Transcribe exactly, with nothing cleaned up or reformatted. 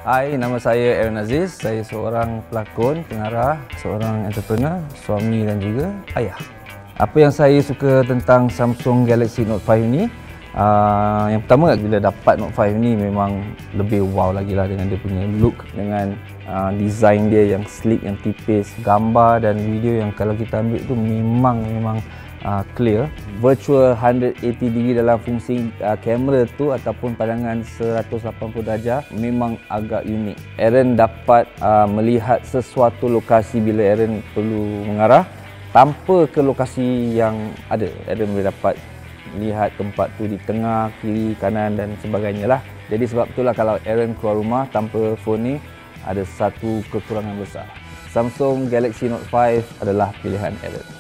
Hai, nama saya Aaron Aziz. Saya seorang pelakon, pengarah, seorang entrepreneur, suami dan juga ayah. Apa yang saya suka tentang Samsung Galaxy Note five ni, uh, yang pertama bila dapat Note five ni memang lebih wow lagi lah dengan dia punya look, dengan uh, design dia yang sleek, yang tipis, gambar dan video yang kalau kita ambil tu memang memang Uh, clear. Virtual one hundred eighty degree dalam fungsi uh, kamera tu ataupun pandangan seratus lapan puluh darjah memang agak unik. Aaron dapat uh, melihat sesuatu lokasi bila Aaron perlu mengarah tanpa ke lokasi yang ada. Aaron boleh dapat lihat tempat tu di tengah, kiri, kanan dan sebagainya lah. Jadi sebab itulah kalau Aaron keluar rumah tanpa phone ni ada satu kekurangan besar. Samsung Galaxy Note five adalah pilihan Aaron.